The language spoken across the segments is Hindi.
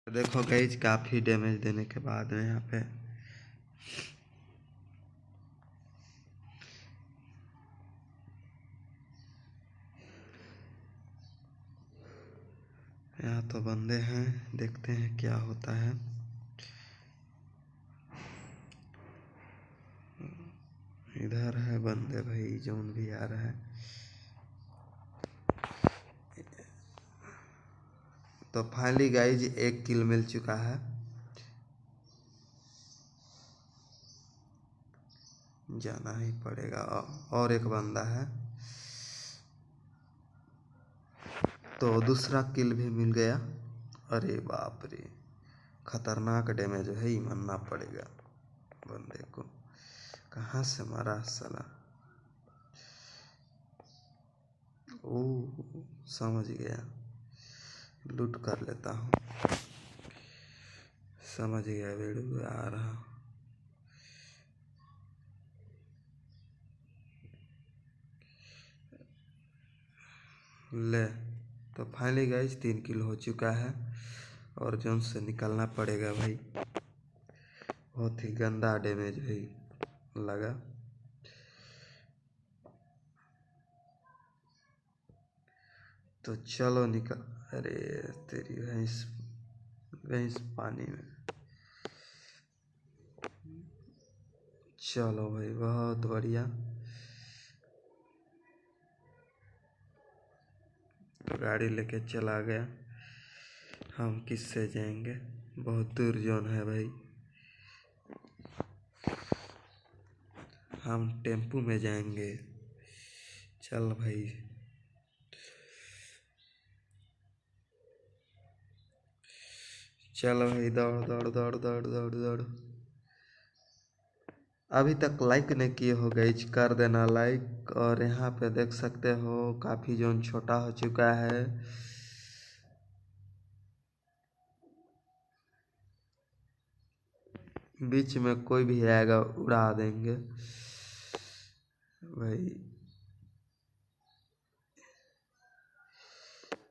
देखो गाइज काफ़ी डैमेज देने के बाद में यहाँ पे यहाँ तो बंदे हैं, देखते हैं क्या होता है। इधर है बंदे भाई, जोन भी आ रहा है। तो फाइनली गाइज एक किल मिल चुका है। जाना ही पड़ेगा। और एक बंदा है, तो दूसरा किल भी मिल गया। अरे बाप रे, खतरनाक डैमेज है ही, मानना पड़ेगा बंदे को। कहाँ से मारा साला। ओह समझ गया, लूट कर लेता हूँ। समझ गया, वीडियो आ रहा। ले, तो फाइनली गाइज 3 किल हो चुका है और जोन से निकलना पड़ेगा भाई। बहुत ही गंदा डैमेज भाई लगा। तो चलो निकल। अरे तेरी भैंस, भैंस पानी में। चलो भाई बहुत बढ़िया। तो गाड़ी लेके चला गया। हम किससे जाएंगे, बहुत दूर जोन है भाई। हम टेम्पू में जाएंगे। चल भाई, चल भाई, दौड़ दौड़ दौड़ दौड़ दौड़ दौड़। अभी तक लाइक नहीं किए हो गाइज, कर देना लाइक। और यहाँ पे देख सकते हो काफ़ी जोन छोटा हो चुका है। बीच में कोई भी आएगा उड़ा देंगे भाई।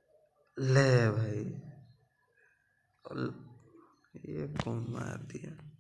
ले भाई, ये कौन मार दिया।